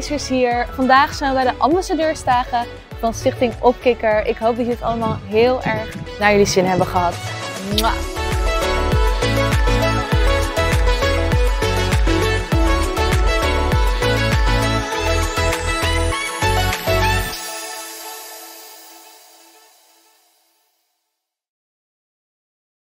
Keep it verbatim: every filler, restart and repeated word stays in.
lezers hier. Vandaag zijn we bij de Ambassadeursdagen van Stichting Opkikker. Ik hoop dat jullie het allemaal heel erg naar jullie zin hebben gehad. Mwah.